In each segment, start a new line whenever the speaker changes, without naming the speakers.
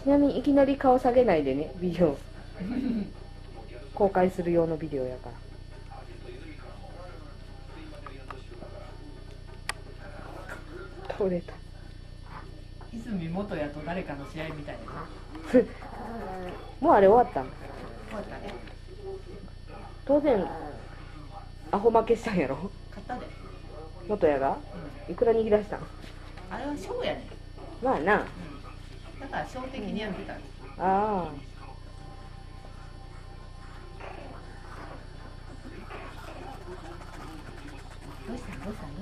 ちなみにいきなり顔下げないでね、ビデオ公開する用のビデオやから。倒れた。
泉元也と誰かの試合みたいな。
もうあれ終わったん？
終わったね。
当然アホ負けしたんやろ。
勝ったで。
元也がいくら握らしたん？
あれは賞やね。
まあな、
だから賞的にやってた。
ああ、
どうしたんどうしたんどうしたんどうしたんどうしたんどうしたん。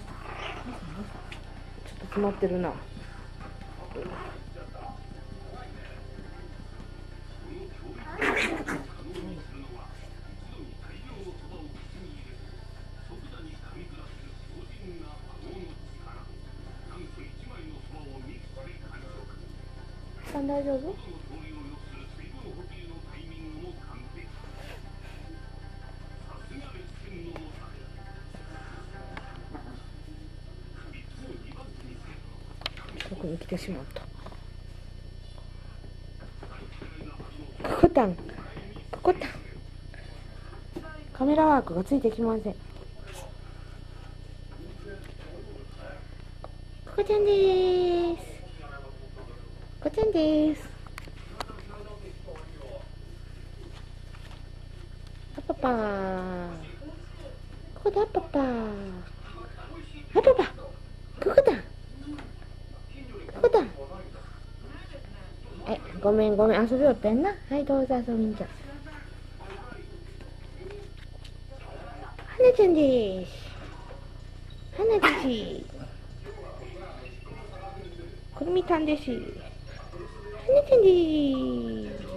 ちょっと詰まってるな。大丈夫？そこに来てしまった。ここたん、ここたん。カメラワークがついてきません。ここちゃんでーす。ここちゃんでーす。あパパー。ここだパパー。あパパ。ここだ。ここだ。はい、ごめんごめん、遊びよったんな。はい、どうぞ遊びに行っちゃう。はなちゃんでーす。はなです。くるみたんです。はなちゃんでーす。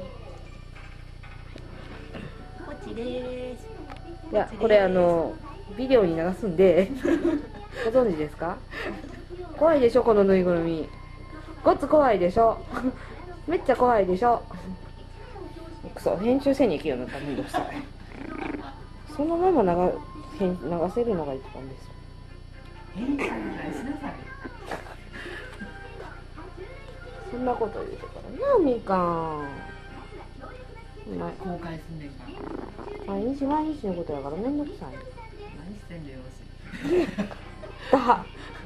こっちでーす。
いや、これビデオに流すんでご存知ですか？怖いでしょ、このぬいぐるみ。ごっつ怖いでしょめっちゃ怖いでしょ。くそ、編集せに行くようになったらめんどくさい。そのまま流せるのが一番です。
編集ぐらいしなさい。
そんなこと言うてからな、みかん。
公開すんねんから。
毎日のことやからめんどくさい。
何してんだよ、よし。
だ